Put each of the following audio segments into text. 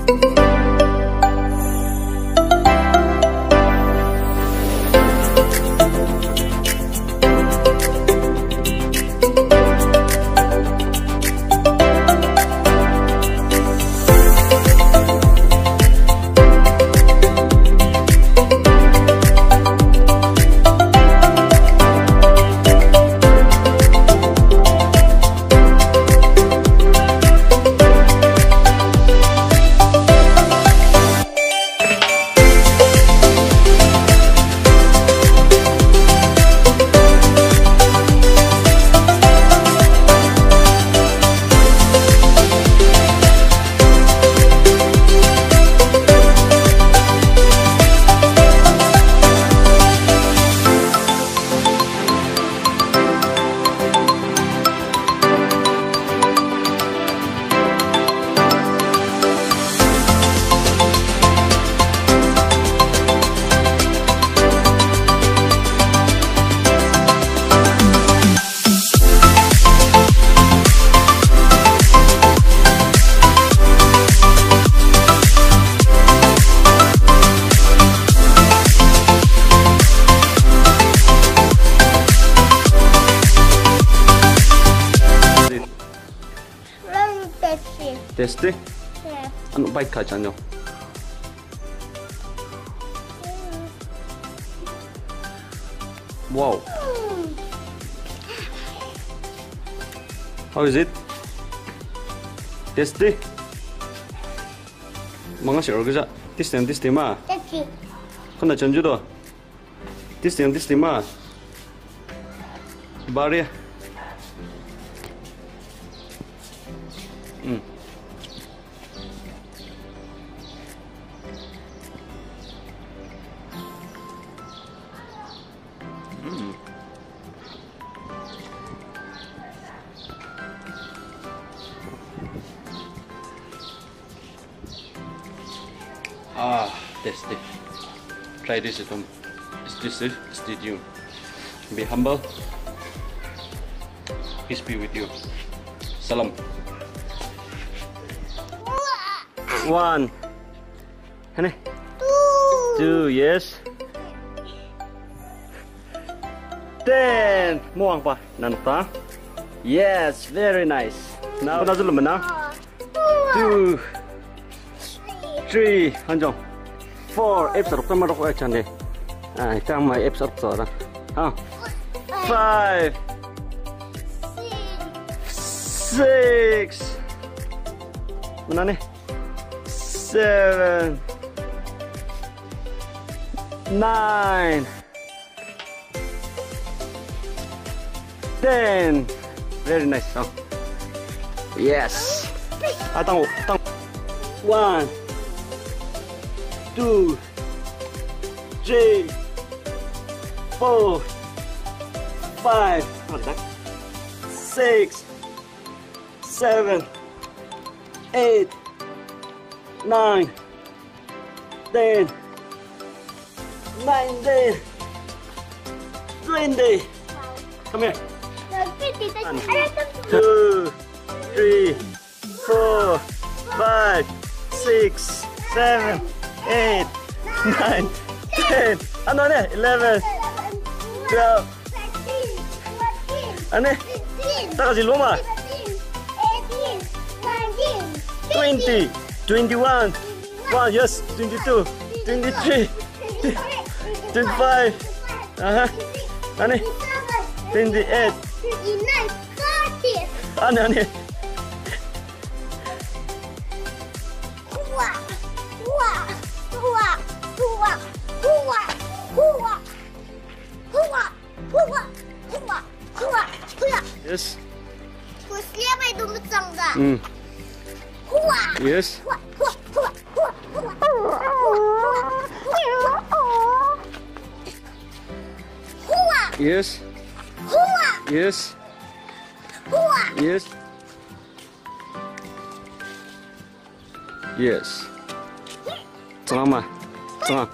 Tasty? Ano bite ka dyan nyo? Wow! How is it? Tasty? Mga siya orga Tasty ma? Tasty. Kuna chanju do? Tasty ma? Bari? Tasty. Try this at home. Stay tuned. Be humble. Peace be with you. Salam. 1. Honey. 2. Yes. 10. Muang pa. Nanta. Yes. Very nice. Now, nazul mana? 2. 3. Hanjong. 4. Episode of Tamaro Chane. I come my episode. 5. 6. Mana ni? 7. 9. 10. Very nice song. Yes. Tang 1, 2, 3, 4, 5, 6, 7, 8, 9, 10, 19, 20. Come here. 2, 3, 4, 5, 6, 7, 8, 9, 10. Ano na? 11, 12. Ano? Taka si Luma. 20, 21, 1, yes, 22, 23, 25. Ano? 28. Ano? Yes. Yes. Yes. Yes. Yes. Yes. Selamat. Selamat.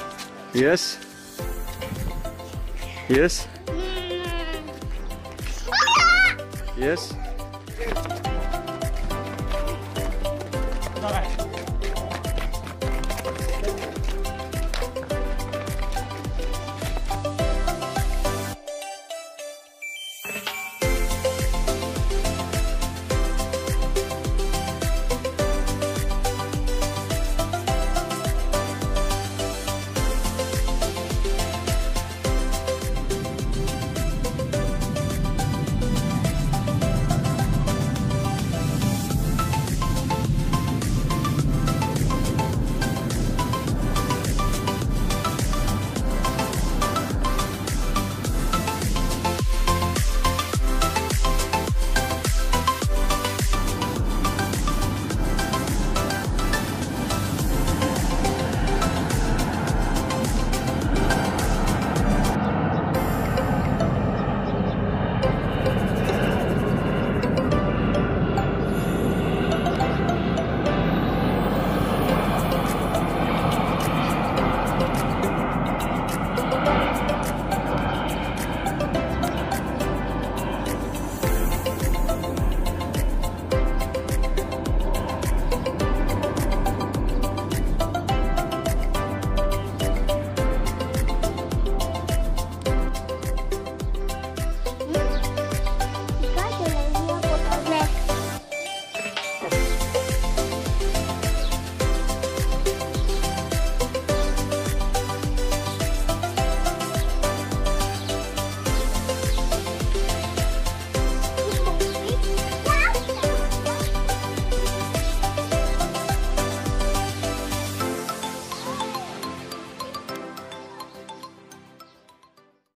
Yes. Yes. Yes. Alright.